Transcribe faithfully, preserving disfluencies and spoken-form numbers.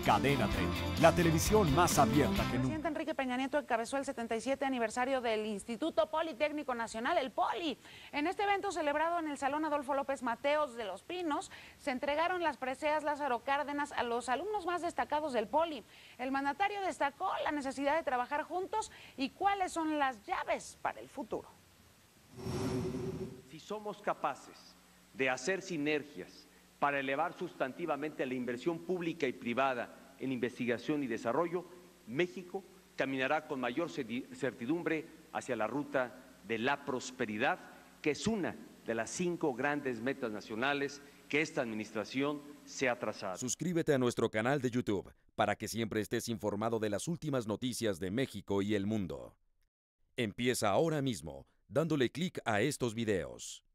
Cadena treinta, la televisión más abierta que El nunca. presidente Enrique Peña Nieto encabezó el setenta y siete aniversario del Instituto Politécnico Nacional, el POLI. En este evento celebrado en el Salón Adolfo López Mateos de Los Pinos, se entregaron las preseas Lázaro Cárdenas a los alumnos más destacados del POLI. El mandatario destacó la necesidad de trabajar juntos y cuáles son las llaves para el futuro. Si somos capaces de hacer sinergias para elevar sustantivamente la inversión pública y privada en investigación y desarrollo, México caminará con mayor certidumbre hacia la ruta de la prosperidad, que es una de las cinco grandes metas nacionales que esta administración se ha trazado. Suscríbete a nuestro canal de YouTube para que siempre estés informado de las últimas noticias de México y el mundo. Empieza ahora mismo dándole clic a estos videos.